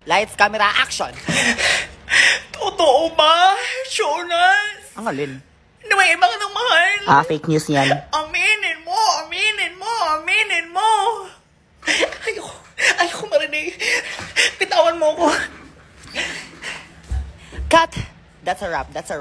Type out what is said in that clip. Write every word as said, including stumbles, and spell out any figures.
Lights, camera, action! Totoo ba, Jonas? Ang alin? Na may iba ka ng mahal? Ah, fake news yan. Aminin mo, aminin mo, aminin mo. Ayoko, ayoko marinig. Pitawan mo ko. Cut! That's a wrap, that's a wrap.